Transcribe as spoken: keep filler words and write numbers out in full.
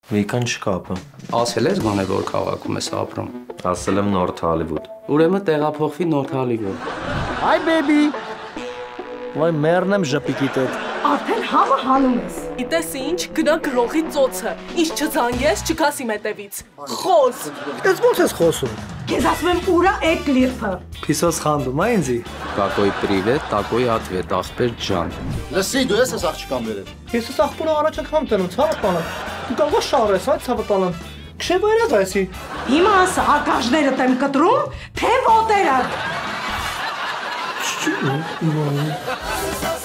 Վիկան չկապը։ Ասել ես գոնե որ քաղաքում ես ապրում։ Ասել եմ Նորթ Հոլիվուդ։ Ուրեմն տեղափոխվի Նորթ Հոլիվուդ։ Hi baby։ Վայ մեռնեմ ժպիկիդ հետ։ Արդեն համը հանում ես։ Գիտես ինչ, գնա գրողի ծոցը, ինչ չձանգես, չքասի մետևից։ Խոս։ Ես ո՞նց ես խոսում։ Քեզ ասում եմ ուրա է կլիպը։ Փիսոս խանդում ա ինձի։ Какой привет, такой ответ, ախպեր ջան։ Լսի, դու ես ես աղջկան վերել։ Ես ես աղբորը առաջ անգամ տենում, ցավը տանը։ Դու կարող ես շարես, այ ցավը տանը։ Քշե վայրած այսի։ Հիմա ասա ակաժներդ եմ կտրում, թե ոտերը։ Չու։